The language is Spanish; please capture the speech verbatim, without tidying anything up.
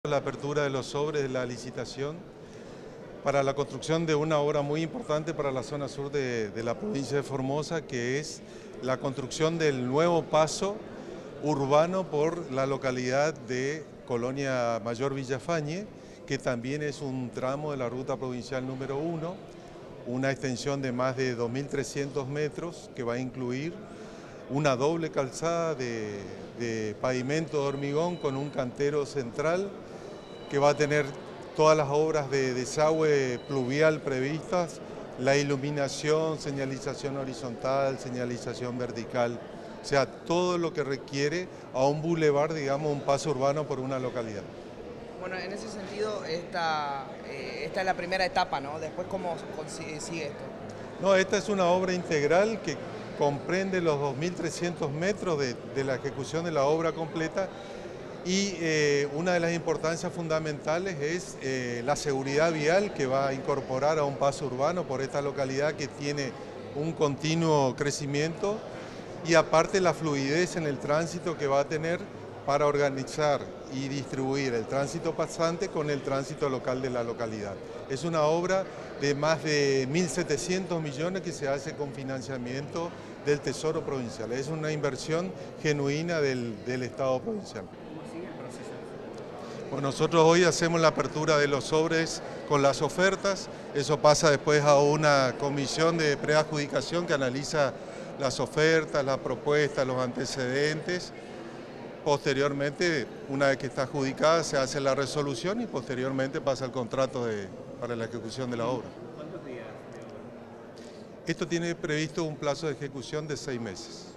La apertura de los sobres de la licitación para la construcción de una obra muy importante para la zona sur de, de la provincia de Formosa, que es la construcción del nuevo paso urbano por la localidad de Colonia Mayor Villafañe, que también es un tramo de la ruta provincial número uno, una extensión de más de dos mil trescientos metros que va a incluir una doble calzada de, de pavimento de hormigón con un cantero central que va a tener todas las obras de desagüe pluvial previstas, la iluminación, señalización horizontal, señalización vertical, o sea, todo lo que requiere a un bulevar, digamos, un paso urbano por una localidad. Bueno, en ese sentido, esta, eh, esta es la primera etapa, ¿no? Después, ¿cómo sigue esto? No, esta es una obra integral que comprende los dos mil trescientos metros de, de la ejecución de la obra completa. Y eh, una de las importancias fundamentales es eh, la seguridad vial que va a incorporar a un paso urbano por esta localidad que tiene un continuo crecimiento y aparte la fluidez en el tránsito que va a tener para organizar y distribuir el tránsito pasante con el tránsito local de la localidad. Es una obra de más de mil setecientos millones que se hace con financiamiento del Tesoro Provincial. Es una inversión genuina del, del Estado provincial. Bueno, nosotros hoy hacemos la apertura de los sobres con las ofertas, eso pasa después a una comisión de preadjudicación que analiza las ofertas, las propuestas, los antecedentes. Posteriormente, una vez que está adjudicada, se hace la resolución y posteriormente pasa el contrato de, para la ejecución de la obra. ¿Cuántos días de obra? Esto tiene previsto un plazo de ejecución de seis meses.